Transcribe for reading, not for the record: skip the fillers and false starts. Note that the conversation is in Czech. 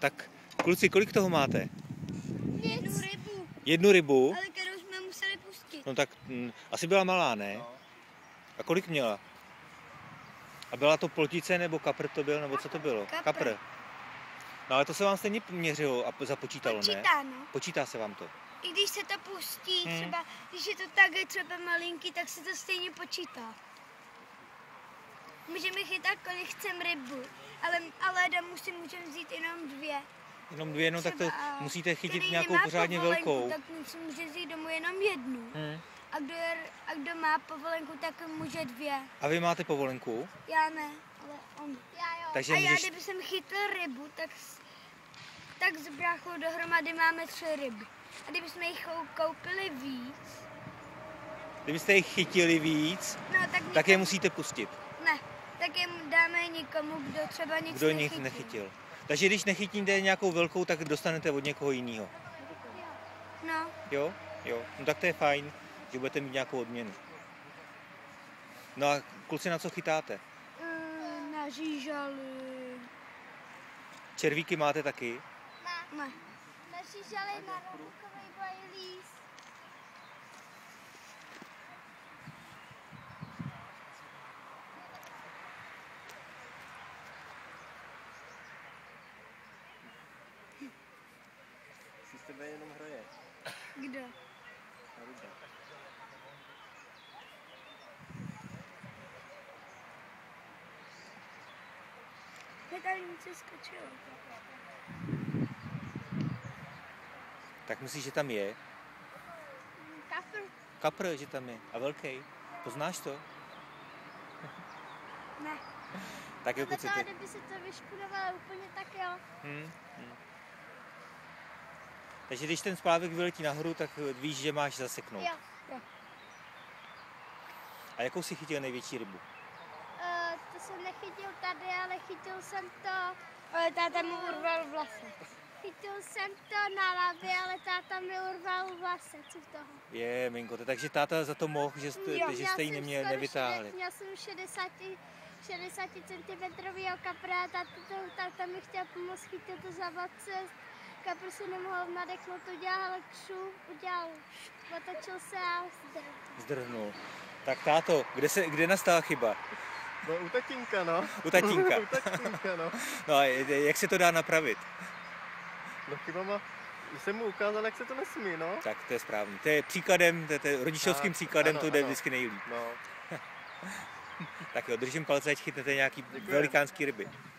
Tak, kluci, kolik toho máte? Jednu rybu. Jednu rybu? Ale kterou jsme museli pustit. No tak asi byla malá, ne? No. A kolik měla? A byla to poltice nebo kapr to byl, nebo co to bylo? Kapr. No ale to se vám stejně měřilo a započítalo, ne? Počítá, no. Počítá se vám to. I když se to pustí, třeba, když je to takhle třeba malinký, tak se to stejně počítá. Můžeme chytat, kolik chceme rybu, ale můžeme vzít jenom dvě. Jenom dvě, no tak to Třeba, musíte chytit který nějakou nemá pořádně povolenku, velkou. Tak si může vzít domů jenom jednu. A kdo má povolenku, tak může dvě. A vy máte povolenku? Já ne, ale on. Já jo. Takže A já, můžeš... kdyby jsem chytl rybu, tak s bráchou dohromady máme 3 ryby. A kdybychom jich koupili víc, Kdybyste jich chytili víc, no, tak je musíte pustit. Ne, tak je dáme někomu, kdo třeba nic Kdo nic nechytil. Takže když nechytíte nějakou velkou, tak dostanete od někoho jiného. No. Jo? Jo. No tak to je fajn, že budete mít nějakou odměnu. No a kluci, na co chytáte? Na žížaly. Červíky máte taky? Ne. Na žížaly, na rohlíkový bajlíz. Si s tebe jenom hraje. Kdo? Aruba. Je tady něco skočilo. Tak myslíš, že tam je? Kapr. Kapr, že tam je. A velký. Poznáš to? Ne. Tak jo, kluci, ty. Kdyby se to vyšpudovalo úplně, tak jo. Takže když ten spávek vyletí nahoru, tak víš, že máš zaseknout. Jo. A jakou si chytil největší rybu? To jsem nechytil tady, ale chytil jsem to... Ale táta mi urval vlasy. Chytil jsem to na labě, ale táta mi urval vlasy, co v toho. Je, Minko, takže táta za to mohl, že jste ji nevytáhli. Měl jsem 60 cm kapra a táta mi chtěl pomoct, chytil to za vatce. Kapr si nemohl nadechnout, udělal kšup, otočil se a Zdrhnul. Tak táto, kde nastala chyba? No u tatínka, no. U tatínka. U tatínka, no. No a jak se to dá napravit? No chybama, jsem mu ukázal, jak se to nesmí, no. Tak to je správný. To je příkladem, to je rodičovským příkladem, ano, to jde ano. vždycky nejlíp. No. Tak jo, držím palce, ať chytnete nějaký velikánský ryby.